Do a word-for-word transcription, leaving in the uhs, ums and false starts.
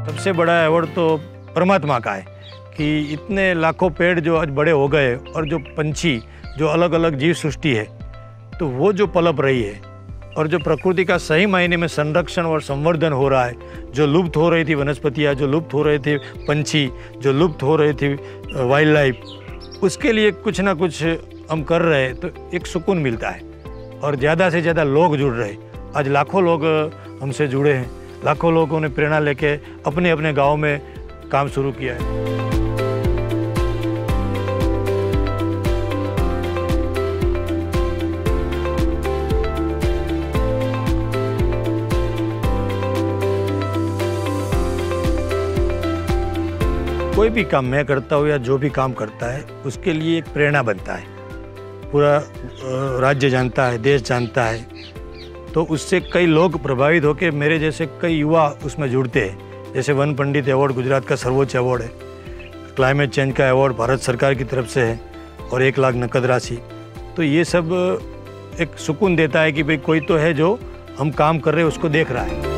सबसे बड़ा अवार्ड तो परमात्मा का है कि इतने लाखों पेड़ जो आज बड़े हो गए और जो पंछी जो अलग अलग जीव सृष्टि है तो वो जो पलप रही है और जो प्रकृति का सही मायने में संरक्षण और संवर्धन हो रहा है, जो लुप्त हो रही थी वनस्पतियाँ, जो लुप्त हो रहे थे पंछी, जो लुप्त हो रही थी वाइल्ड लाइफ, उसके लिए कुछ ना कुछ हम कर रहे हैं तो एक सुकून मिलता है और ज़्यादा से ज़्यादा लोग जुड़ रहे। आज लाखों लोग हमसे जुड़े हैं, लाखों लोगों ने प्रेरणा लेके अपने अपने गाँव में काम शुरू किया है। कोई भी काम मैं करता हूँ या जो भी काम करता है उसके लिए एक प्रेरणा बनता है, पूरा राज्य जानता है, देश जानता है, तो उससे कई लोग प्रभावित होकर मेरे जैसे कई युवा उसमें जुड़ते हैं। जैसे वन पंडित अवार्ड गुजरात का सर्वोच्च अवार्ड है, क्लाइमेट चेंज का अवार्ड भारत सरकार की तरफ से है और एक लाख नकद राशि। तो ये सब एक सुकून देता है कि भाई कोई तो है जो हम काम कर रहे हैं उसको देख रहा है।